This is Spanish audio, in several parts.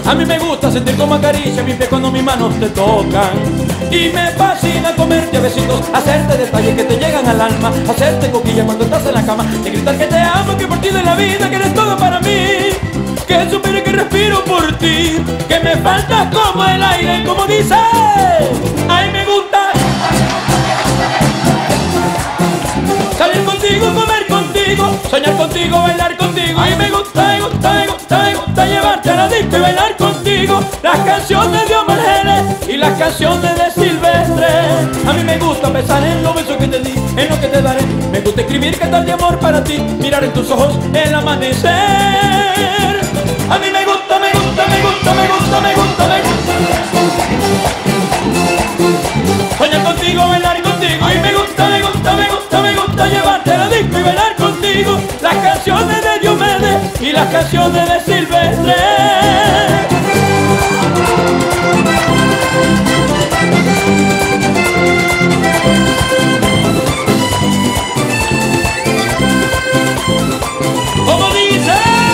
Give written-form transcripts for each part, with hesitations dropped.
A mí me gusta sentir como acaricia mis pies cuando mis manos te tocan. Y me fascina comerte a besitos, hacerte detalles que te llegan al alma, hacerte coquillas cuando estás en la cama, y gritar que te amo, que por ti de la vida, que eres todo para mí, que supero que respiro por ti, que me faltas como el aire, como dice. Ay, me gusta salir contigo, comer contigo, soñar contigo, bailar contigo. Ay, me gusta, me gusta, me gusta, me gusta llevarte a la disco y bailar contigo. Las canciones de Omar Geles y las canciones de Silvestre. A mí me gusta pensar en los besos que te di, en lo que te daré. Me gusta escribir cantar de amor para ti, mirar en tus ojos el amanecer. A mí me gusta, me gusta, me gusta, me gusta, me gusta, me gusta soñar contigo, bailar contigo. Y me gusta, me gusta, me gusta, me gusta llevarte a la disco y bailar contigo. Las canciones de Diomedes y las canciones de Silvestre. Como dice.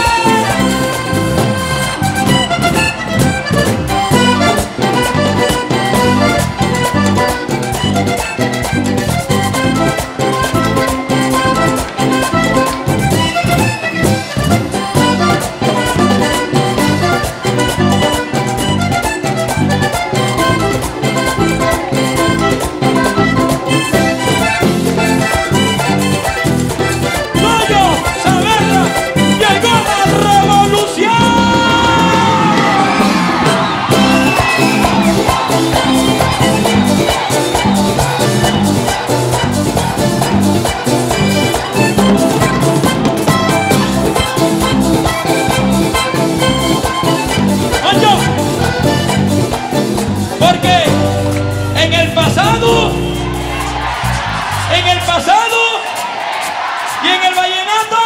En el pasado y en el vallenato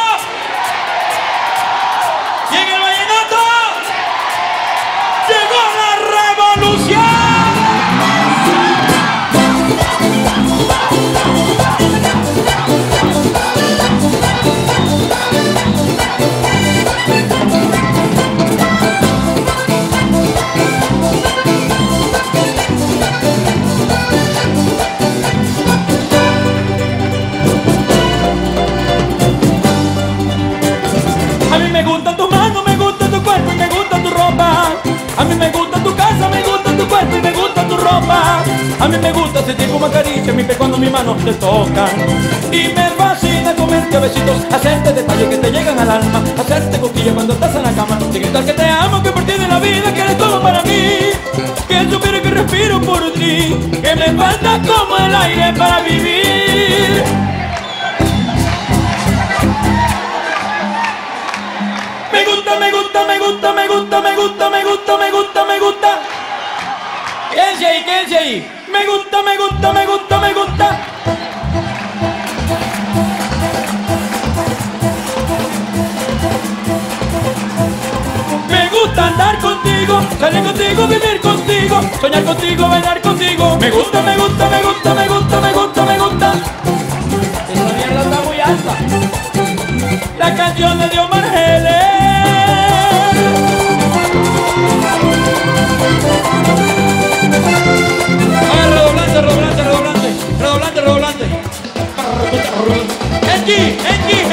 llegó la revolución. A mí me gustan tus manos, me gusta tu cuerpo y me gusta tu ropa. A mí me gusta tu casa, me gusta tu cuerpo y me gusta tu ropa. A mí me gusta sentir como acaricia mis pies cuando mis manos te tocan. Y me fascina comerte a besitos, hacerte detalles que te llegan al alma, hacerte coquillas cuando estás en la cama, y gritar que te amo, que por ti de la vida, que eres todo para mí, que supero que respiro por ti, que me falta como el aire para vivir. Me gusta, me gusta, me gusta, me gusta, me gusta, me gusta, me gusta, me gusta. Quédense ahí, quédense ahí. Me gusta, me gusta, me gusta, me gusta. Me gusta andar contigo, salir contigo, vivir contigo, soñar contigo, bailar contigo. Me gusta, me gusta, me gusta, me gusta, me gusta, me gusta. Esta mierda está muy alta. La canción de Omar Geles. Redoblante, redoblante, redoblante, redoblante, redoblante. Engie, Engie.